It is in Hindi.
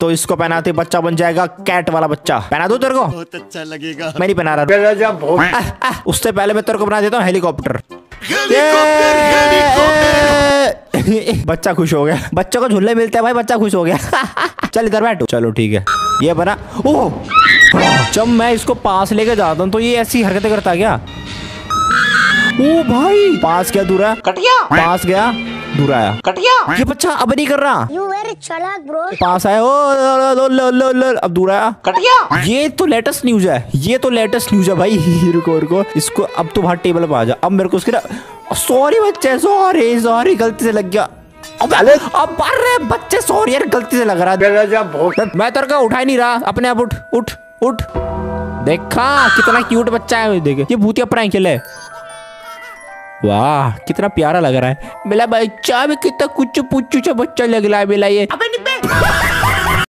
तो इसको पहनाते बच्चा बन जाएगा कैट वाला बच्चा। पहना दो तेरे को, बहुत अच्छा लगेगा। मैं नहीं पहना रहा। उससे पहले मैं तेरे को बना देता हूँ हेलीकॉप्टर। बच्चा खुश हो गया, बच्चों को झूले मिलते हैं भाई, बच्चा खुश हो गया। चल इधर बैठो। चलो ठीक है, ये बना। ओह, जब मैं इसको पास लेके जाता हूँ तो ये ऐसी हरकतें करता क्या? ओ भाई, पास गया दूर आया, कटिया, पास गया दूर आया, कटिया। ये बच्चा अब नहीं कर रहा, You very चालाक ब्रो। पास आया, अब दूर आया, कटिया। ये तो लेटेस्ट न्यूज है, ये तो लेटेस्ट न्यूज है भाई। रुको रुको, इसको अब तो बाहर टेबल पे आ जा। अब मेरे को उसके, सॉरी बच्चे, सॉरी सॉरी, गलती से लग गया। अब अरे बच्चे सॉरी यार, गलती से लग रहा है। मैं तेरे को उठा ही नहीं रहा, अपने आप उठ उठ उठ। देखा कितना क्यूट बच्चा है, देखे ये भूतिया प्रैंक खेले। वाह कितना प्यारा लग रहा है मेरा बच्चा भी, कितना कुछ पुच्चू बच्चा लग रहा है मेरा ये।